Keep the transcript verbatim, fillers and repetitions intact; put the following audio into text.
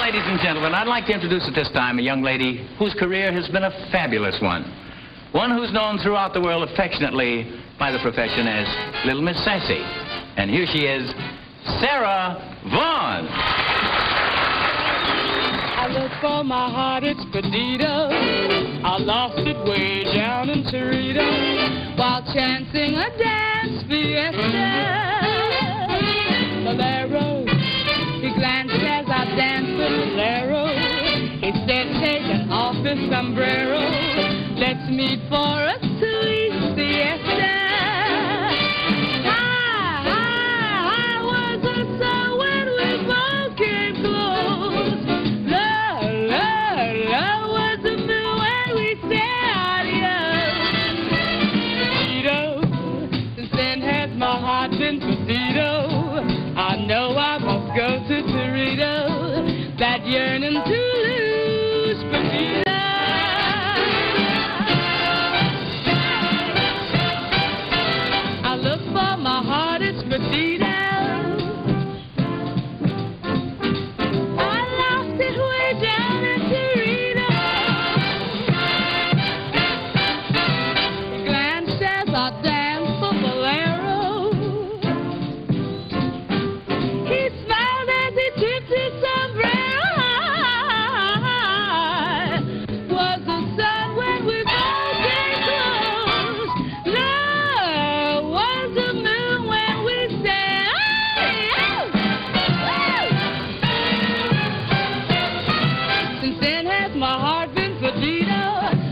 ladies and gentlemen, I'd like to introduce at this time a young lady whose career has been a fabulous one. One who's known throughout the world affectionately by the profession as Little Miss Sassy. And here she is, Sarah Vaughan. I look for my heart, it's Perdido. I lost it way down in Torito while chancing a dance fiesta. Bolero, he glanced as I danced the bolero. He said, taking off his sombrero, let's meet for a sweet siesta. I, I, I was a soul when we both came close. Love, love, love was the moon when we said adios. Perdido, since then has my heart been Perdido. I know I must go to Torito, that yearning to lose Perdido. I look for my heart, it's Perdido. I lost it way down in Torito. Glanced as I danced the bolero. My heart been Perdido.